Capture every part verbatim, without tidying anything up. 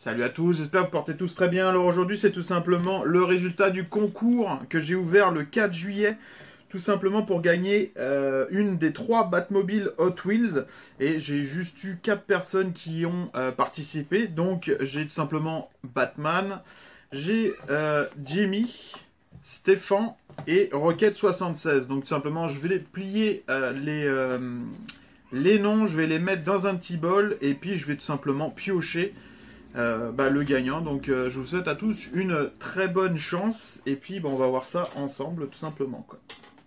Salut à tous, j'espère que vous portez tous très bien. Alors aujourd'hui, c'est tout simplement le résultat du concours que j'ai ouvert le quatre juillet. Tout simplement pour gagner euh, une des trois Batmobile Hot Wheels. Et j'ai juste eu quatre personnes qui ont euh, participé. Donc j'ai tout simplement Batman, j'ai euh, Jimmy, Stéphane et Rocket soixante-seize. Donc tout simplement, je vais les plier euh, les... Euh, les noms, je vais les mettre dans un petit bol et puis je vais tout simplement piocher euh, bah, le gagnant. Donc euh, je vous souhaite à tous une très bonne chance et puis bah, on va voir ça ensemble tout simplement, quoi.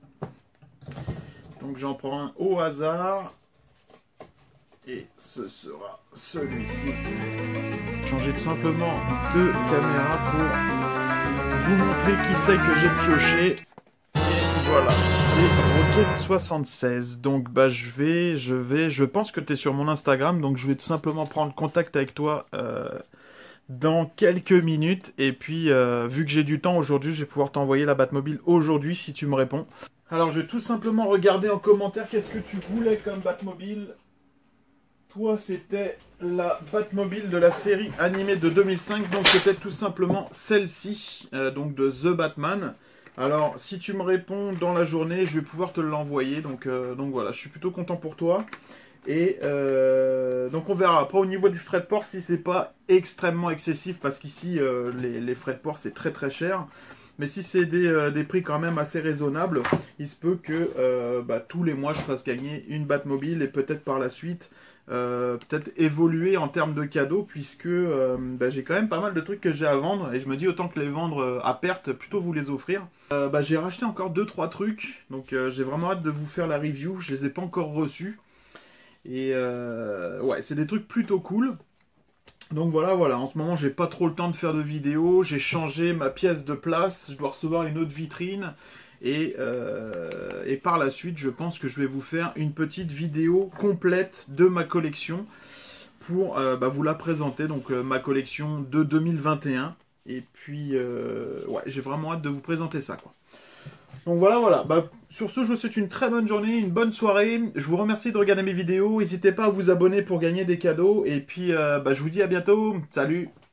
Donc j'en prends un au hasard et ce sera celui-ci. Changer tout simplement de caméra pour vous montrer qui c'est que j'ai pioché. Et voilà, c'est Rocket soixante-seize. Donc bah je vais, je vais, je pense que tu es sur mon Instagram, donc je vais tout simplement prendre contact avec toi euh, dans quelques minutes. Et puis euh, vu que j'ai du temps aujourd'hui, je vais pouvoir t'envoyer la Batmobile aujourd'hui si tu me réponds. Alors je vais tout simplement regarder en commentaire qu'est-ce que tu voulais comme Batmobile. Toi c'était la Batmobile de la série animée de deux mille cinq, donc c'était tout simplement celle-ci, euh, donc de The Batman. Alors, si tu me réponds dans la journée, je vais pouvoir te l'envoyer. Donc, euh, donc voilà, je suis plutôt content pour toi. Et euh, donc on verra. Après, au niveau des frais de port, si c'est pas extrêmement excessif, parce qu'ici, euh, les, les frais de port, c'est très très cher. Mais si c'est des, euh, des prix quand même assez raisonnables, il se peut que euh, bah, tous les mois, je fasse gagner une Batmobile et peut-être par la suite... Euh, peut-être évoluer en termes de cadeaux, puisque euh, bah, j'ai quand même pas mal de trucs que j'ai à vendre et je me dis autant que les vendre euh, à perte, plutôt vous les offrir. Euh, bah, j'ai racheté encore deux trois trucs, donc euh, j'ai vraiment hâte de vous faire la review. Je les ai pas encore reçus et euh, ouais, c'est des trucs plutôt cool. Donc voilà, voilà, en ce moment j'ai pas trop le temps de faire de vidéos, j'ai changé ma pièce de place, je dois recevoir une autre vitrine. Et, euh, et par la suite, je pense que je vais vous faire une petite vidéo complète de ma collection pour euh, bah, vous la présenter. Donc euh, ma collection de deux mille vingt et un. Et puis, euh, ouais, j'ai vraiment hâte de vous présenter ça, quoi. Donc voilà, voilà. Bah, sur ce, je vous souhaite une très bonne journée, une bonne soirée. Je vous remercie de regarder mes vidéos. N'hésitez pas à vous abonner pour gagner des cadeaux. Et puis, euh, bah, je vous dis à bientôt. Salut!